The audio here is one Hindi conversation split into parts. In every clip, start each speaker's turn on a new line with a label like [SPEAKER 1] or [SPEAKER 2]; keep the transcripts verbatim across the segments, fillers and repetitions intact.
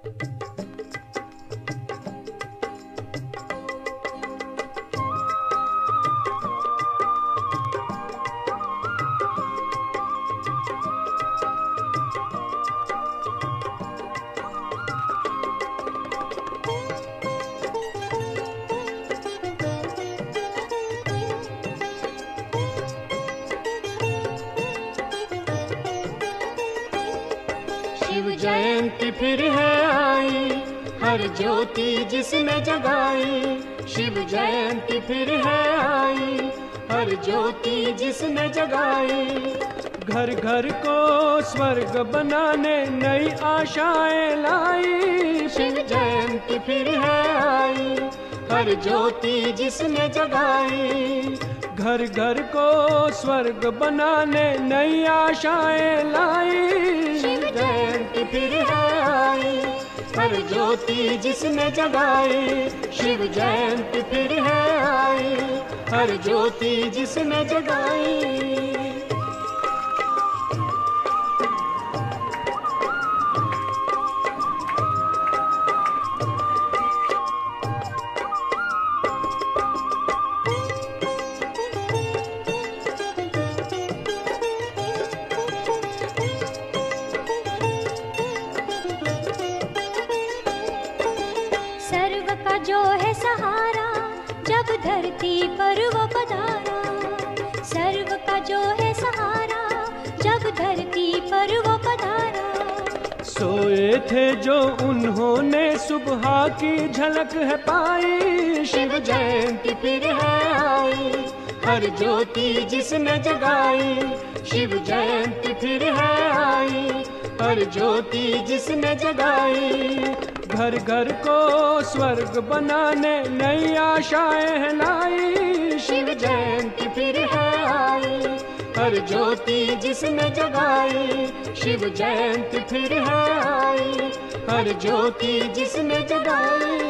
[SPEAKER 1] शिव जयंती फिर है आई, हर ज्योति जिसने जगाई। शिव जयंती फिर है आई, हर ज्योति जिसने जगाई।
[SPEAKER 2] घर घर को स्वर्ग बनाने नई आशाएं लाई।
[SPEAKER 1] शिव जयंती फिर है आई, हर ज्योति जिसने जगाई।
[SPEAKER 2] घर घर को स्वर्ग बनाने नई आशाएं लाई।
[SPEAKER 1] शिव जयंती फिर है आई, हर ज्योति जिसने जगाई। शिव जयंती फिर है आई, हर ज्योति जिसने जगाई।
[SPEAKER 3] सर्व का जो है सहारा, जब धरती पर वो पधारा। सर्व का जो है सहारा, जब धरती पर वो पधारा।
[SPEAKER 2] सोए थे जो उन्होंने सुबह की झलक है पाई।
[SPEAKER 1] शिव जयंती फिर है आई, हर ज्योति जिसने जगाई। शिव जयंती फिर है आई, हर ज्योति जिसने जगाई।
[SPEAKER 2] घर घर को स्वर्ग बनाने नई आशाएं लाई।
[SPEAKER 1] शिव जयंती फिर है आई, हर ज्योति जिसने जगाई। शिव जयंती फिर है आई, हर ज्योति जिसने जगाई।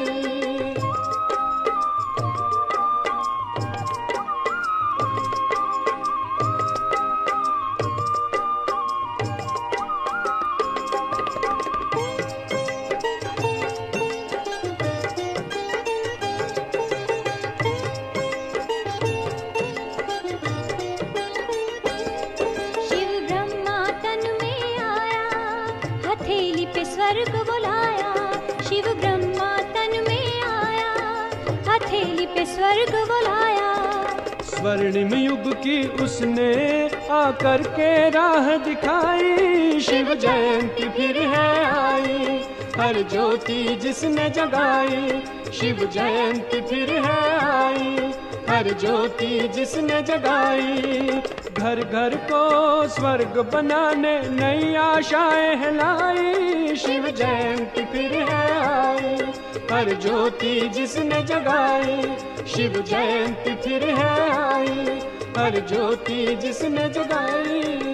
[SPEAKER 3] स्वर्ग बुलाया। शिव ब्रह्मा तन में आया, हथेली पे स्वर्ग बुलाया।
[SPEAKER 2] स्वर्णिम युग की उसने आकर के राह दिखाई।
[SPEAKER 1] शिव जयंती फिर है आई, हर ज्योति जिसने जगाई। शिव जयंती फिर है आई, हर ज्योति जिसने जगाई।
[SPEAKER 2] घर घर को स्वर्ग बनाने नई आशाएं लाई।
[SPEAKER 1] शिव जयंती फिर है आई, हर ज्योति जिसने जगाई। शिव जयंती फिर है आई, हर ज्योति जिसने जगाई।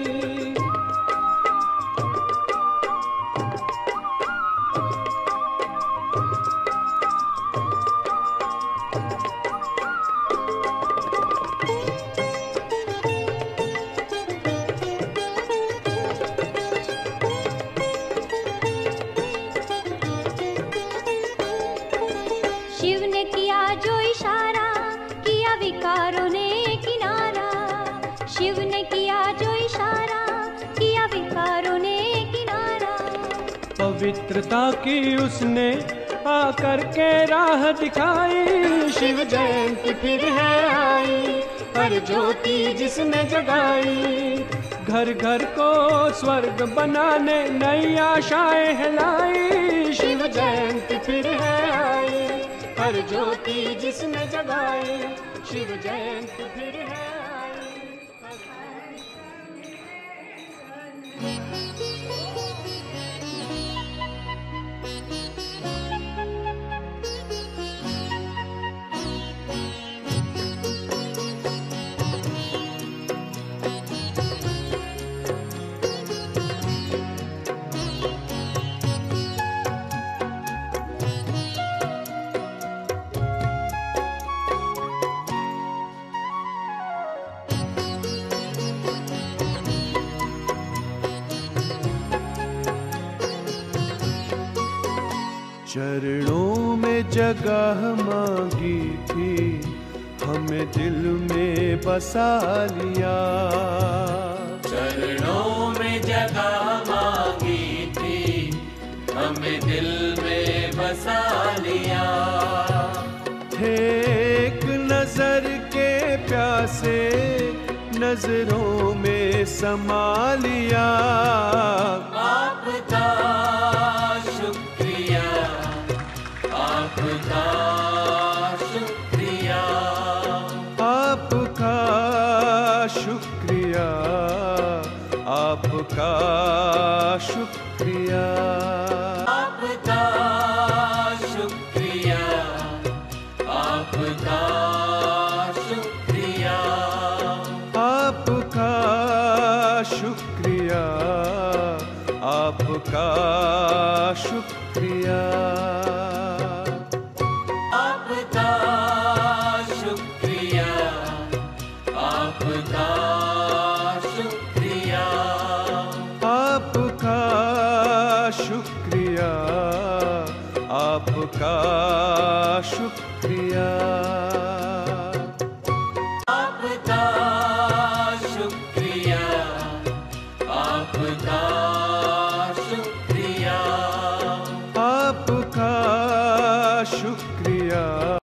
[SPEAKER 3] शिव ने किया जो इशारा, किया विकारों ने किनारा। शिव ने किया जो इशारा, किया विकारों ने किनारा।
[SPEAKER 2] पवित्रता की उसने आकर के राह दिखाई।
[SPEAKER 1] शिव जयंती फिर है आई, हर ज्योति जिसने जगाई।
[SPEAKER 2] घर घर को स्वर्ग बनाने नई आशाएं लाई।
[SPEAKER 1] शिव जयंती फिर है आई, हर ज्योति जिसने जगाई। शिव जयंती फिर है आई,
[SPEAKER 2] चरणों में जगह मांगी थी, हमें दिल में बसा लिया।
[SPEAKER 1] चरणों में जगह मांगी थी, हमें दिल में बसा लिया।
[SPEAKER 2] थे एक नजर के प्यासे, नजरों में समा लिया।
[SPEAKER 1] आपका शुक्रिया, आपका शुक्रिया,
[SPEAKER 2] आपका शुक्रिया, आपका शुक्रिया,
[SPEAKER 1] आपका शुक्रिया, आपका शुक्रिया,
[SPEAKER 2] आपका शुक्रिया, आपका शुक्रिया,
[SPEAKER 1] आपका शुक्रिया, आपका